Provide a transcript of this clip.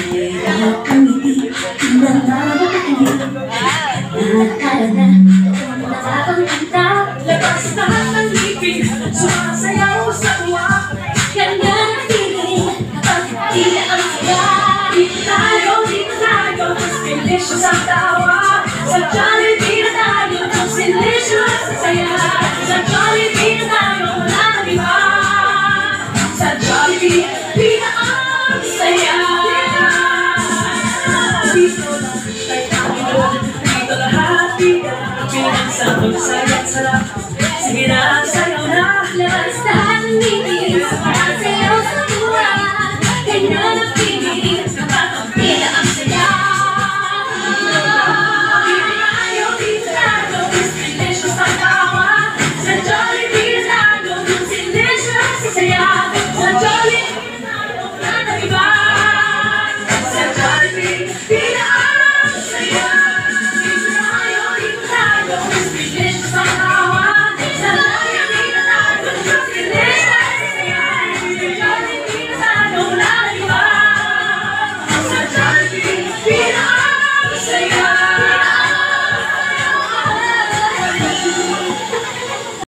Lahat ang ngiti, pinangamatay. Nakakala na, doon nakakangkita. Labas lahat ng ngipin, sumasayaw sa tuwa. Kanya ang feeling, kapag di na ang saya. Dito tayo, mas delicious ang tawa. Sa Jollibee na tayo, mas delicious ang saya. Sa Jollibee na tayo, wala nang iba. Sa Jollibee, pina ang saya. Dito lahat, dito lahat, pinagsama, masaya at sarap. Sige na.